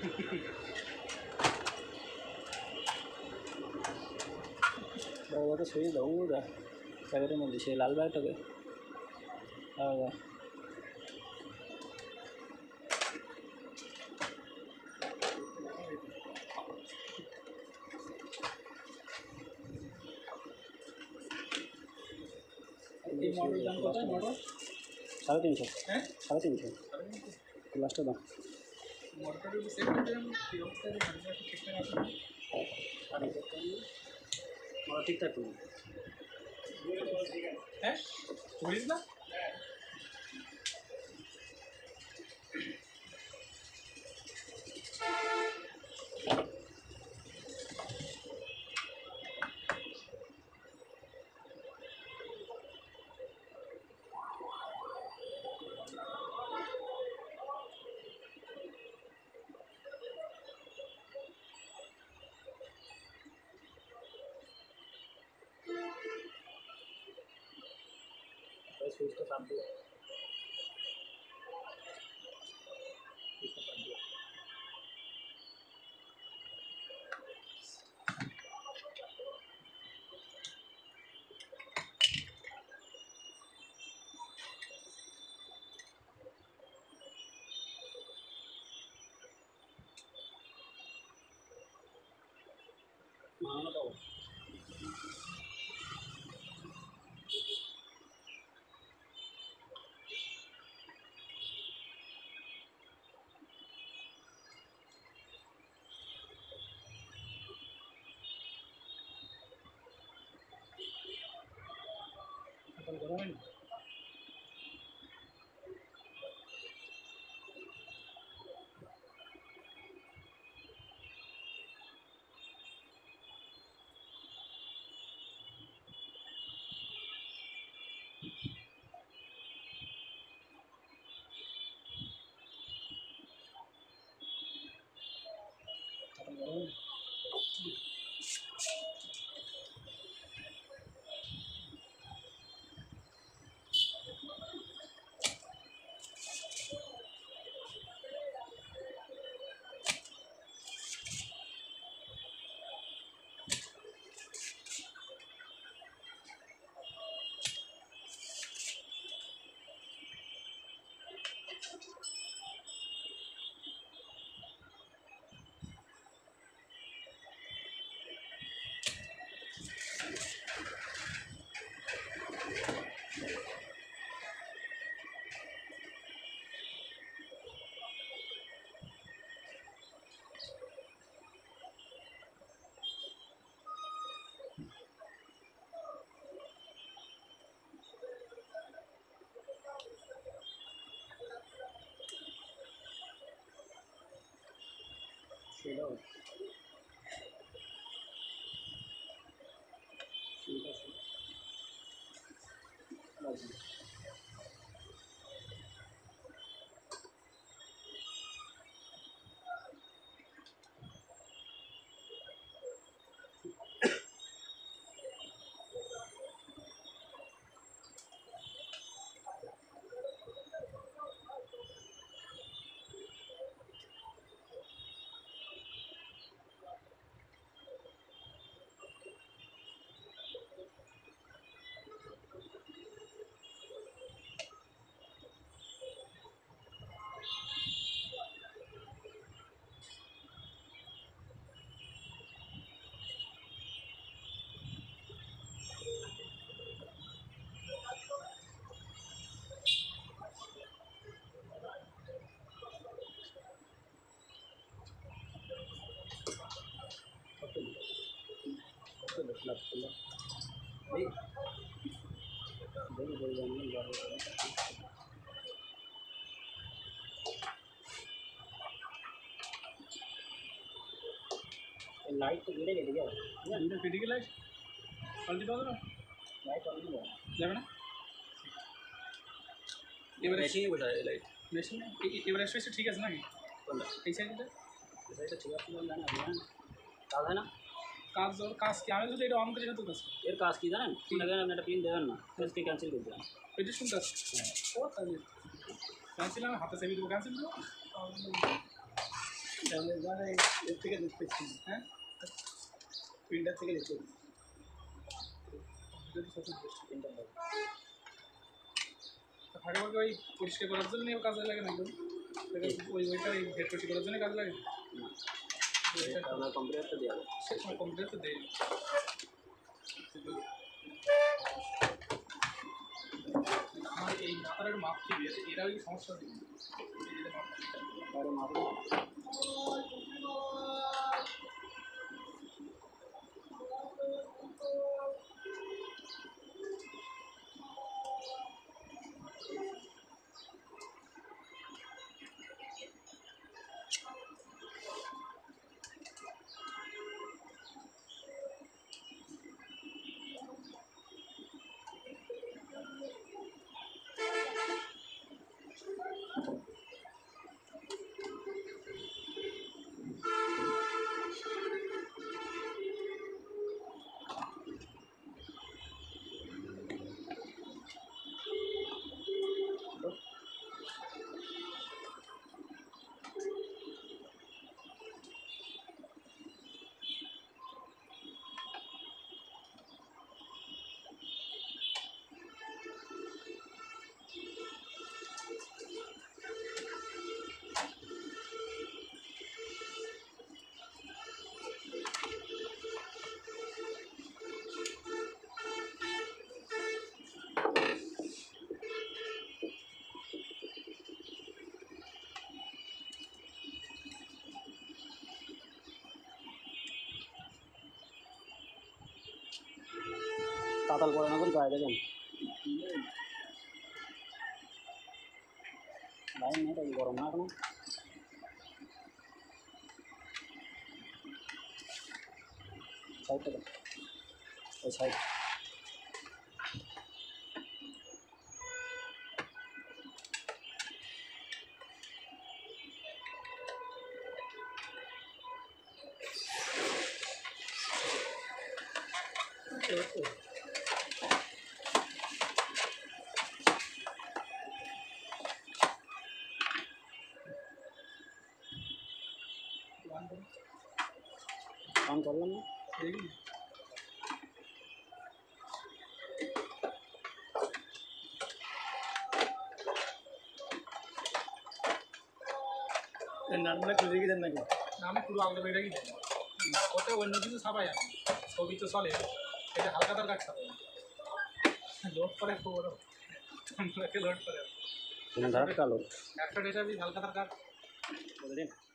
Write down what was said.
তো ছবি দেবো প্যাকেটের মধ্যে সেই লাল ব্যাগটাকে साढ़े 300 साढ़े 300 लास्ट दाम ठीक ठाक ना स्विच तो साफ दिया बताओ चलो ठीक है लाइट तो गिरे गए क्या अंदर फिटी की लाइट पलटी दो ना लाइट ऑन नहीं हुआ लेना ऐसे ही बोला लाइट মেশিন এবারে এসে ঠিক আছে নাকি এই সাইডটা এটা ঠিক আছে না না কাজ है ना কাজ কি আমি যদি এটা অন করে তো কাজ এর কাজ কি জানেন আপনাদের আপনি একটা পিন দেবেন না আজকে ক্যান্সেল করে দেন এটা শুনতে আছে ও তাহলে ক্যান্সেল আমি হাতে চাবি দেবো ক্যান্সেল দেবো মানে এর থেকে দেখতেছি হ্যাঁ প্রিন্টার থেকে দেখতে প্রিন্টার লাগে হার্ডওয়ার্ক ওই পরিষ্কার করার জন্য কাজে লাগে না একদম ওই ওইটা এই ভেট পরিষ্কার করার জন্য কাজে লাগে আপনার কম্পিউটারটা দেওয়া হবে সে সময় কম্পিউটার তো দেয় আমার এই মাথার একটু মাপ ঠিক আছে এরা ওই সমস্যা নেই আর মাপ তাতাল করে না কিন্তু আগে যান লাইন নেই তাই গরম না এখনো সাইডটা দেন ওই সাইড অন করলাম না নাটগুলো খুলে রেখে দেন নাকি না আমি পুরো আলাদা বেড়ে গেছি ওটা অন্য কিছু ছাপাই আমি ছবি তো চলে এটা হালকা তার কাজ ছাপাই লোড করে খুব বড় লোড করে কালো একটা ডেটা হালকা তার কাজ বলে দিন